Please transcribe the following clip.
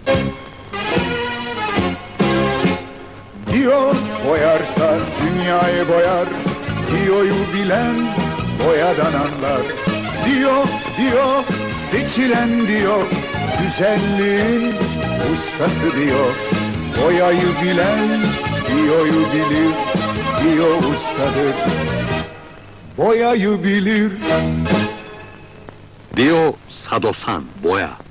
Dio boyarsa dünyayı boyar, Dio'yu bilen boyadan anlar. Dio, seçilen Dio, güzelliğin ustası Dio. Boyayı bilen Dio'yu bilir, Dio ustadır, boyayı bilir. Dio Sadosan, boya.